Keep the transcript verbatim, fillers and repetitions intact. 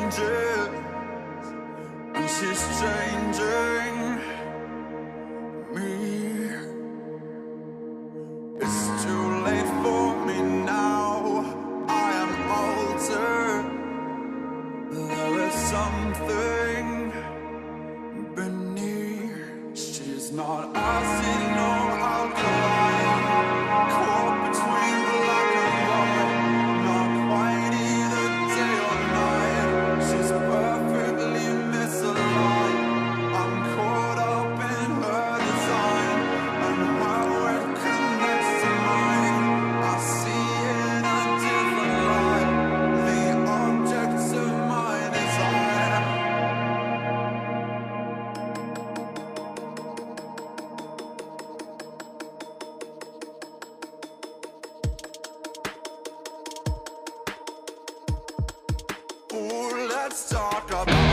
changes, and she's changing me. It's too late for me now, I am altered. There is something beneath. She's not acid, no alkaline, caught between black and white, not quite either day or night. She's perfectly misaligned. I'm caught up in her design and how it connects to mine. I see in a different light the objects of my desire. Ooh, let's talk about